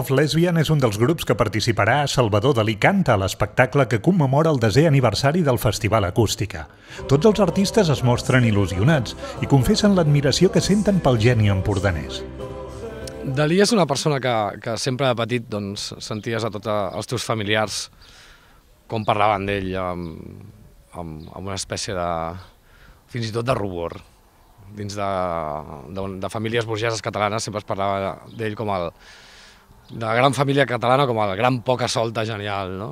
of Lesbian és un dels grups que participarà a Salvador Dalí Canta, l'espectacle que commemora el 10è aniversari del Festival Acústica. Tots els artistes es mostren il·lusionats i confessen l'admiració que senten pel geni empordanès. Dalí és una persona que sempre de petit senties a tots els teus familiars com parlaven d'ell amb una espècie de, fins i tot de rubor. Dins de famílies burgeses catalanes sempre es parlava d'ell com de la gran família catalana com el gran poca solta genial, no?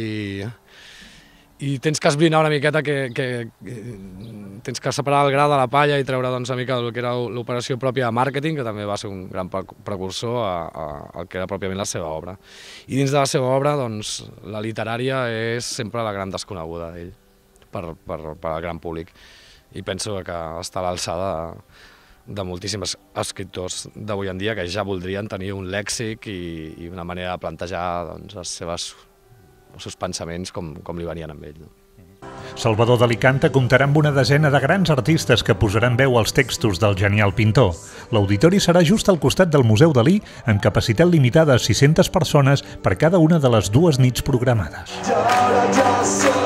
I tens que esbrinar una miqueta tens que separar el gra de la palla i treure una mica del que era l'operació pròpia de màrqueting, que també va ser un gran precursor al que era pròpiament la seva obra. I dins de la seva obra, la literària és sempre la gran desconeguda d'ell per al gran públic. I penso que està a l'alçada de moltíssims escriptors d'avui en dia que ja voldrien tenir un lèxic i una manera de plantejar els seus pensaments com li venien amb ell. Salvador Dalí Canta comptarà amb una desena de grans artistes que posaran veu als textos del genial pintor. L'auditori serà just al costat del Museu Dalí, amb capacitat limitada a 600 persones per cada una de les 2 nits programades.